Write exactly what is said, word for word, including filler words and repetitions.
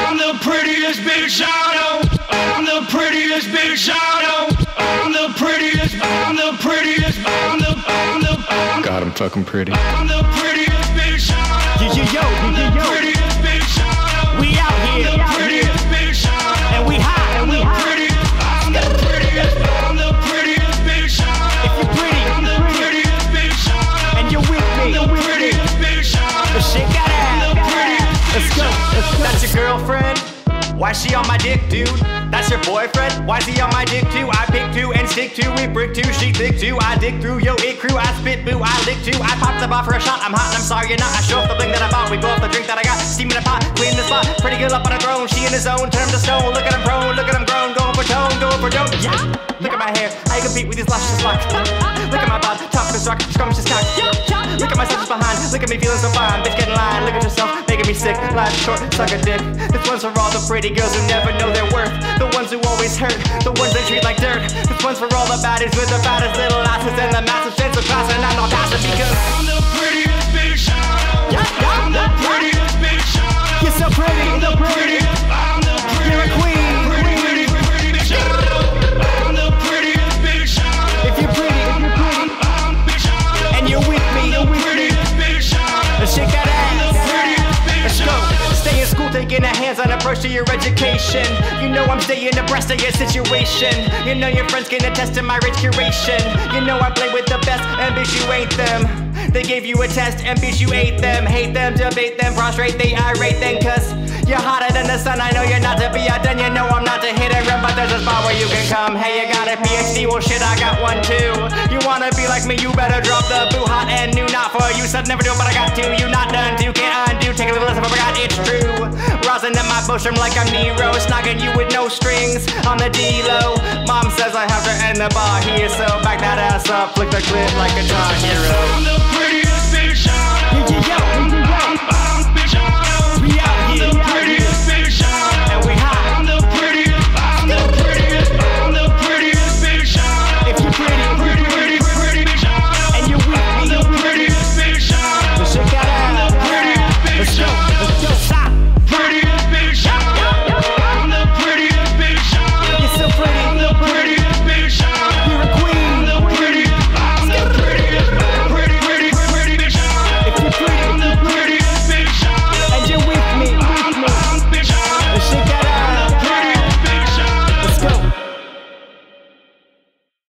I'm the prettiest bitch I know. I'm the prettiest bitch I know. I'm the prettiest, I'm the prettiest, I'm the, I'm the, I'm God, I'm fucking pretty. I'm the prettiest bitch I know. Yo, yo, yo, I'm the yo, yo. prettiest bitch I know. We out I'm here, the prettiest bitch I know. and we hot, and I'm we the hot. prettiest, I'm the prettiest, I'm the prettiest bitch I know. If you're pretty, I'm the prettiest bitch I know. and you're with me, I'm the prettiest bitch I know. shake that I'm the ass. prettiest Let's go, let's go. That's your girlfriend? Why she on my dick, dude? That's your boyfriend? Why's he on my dick too? I pick two and stick two, we brick two, she thick too. I dig through, yo, it crew, I spit boo, I lick two. I popped the bar for a shot, I'm hot and I'm sorry you're not. I show off the bling that I bought, we blow off the drink that I got. Steam in a pot, clean the spot, pretty girl up on a throne. She in his zone, turn him to stone. Look at him prone, look at him grown, going for tone, going for don't. Yeah. Look at my hair, I compete with these luscious locks. Look at my bod, tough as rock, scrumptious cock. Look at my substance behind, look at me feeling so fine. Bitch, get in line, look at yourself, making me sick. Life short, suck a dick. This one's for all the pretty girls who never know their worth. The ones who always hurt, the ones they treat like dirt. This one's for all the baddies with the baddest little asses and the massive sense of class. And I'm not passive because I'm the prettiest bitch I know. Yeah, yeah, I'm the yeah, prettiest bitch I know. You're so pretty, I'm the prettiest, I'm the prettiest. You're a queen. Pretty, pretty, pretty bitch I know. I'm the prettiest bitch I know. If you're pretty, if you're pretty, I'm, I'm bitch I know. and you're with me, I'm the prettiest bitch I know. let's shake that I'm the ass. prettiest Let's bitch go. I know. stay in school, taking a hands-on approach to your education. You know I'm staying abreast of your situation. You know your friends can attest to my rich curation. You know I play with the best, and bitch you ain't them. They gave you a test, and bitch you ate them. Hate them, debate them, prostrate, they irate then. Cause you're hotter than the sun, I know you're not to be outdone. You know I'm not to hit and run, but there's a spot where you can come. Hey, you got a P H D, well shit, I got one too. You wanna be like me, you better drop the boo. Hot and new, not for you, said never do it, but I got to. You not done, you can't undo. Take a little listen, but I forgot it's true. Rosin in my bush, I'm like I'm Nero. Snogging you with no strings on the D-Lo. Mom says I have to end the bar here, so back that ass up, flick the clip like a Guitar Hero. I'm the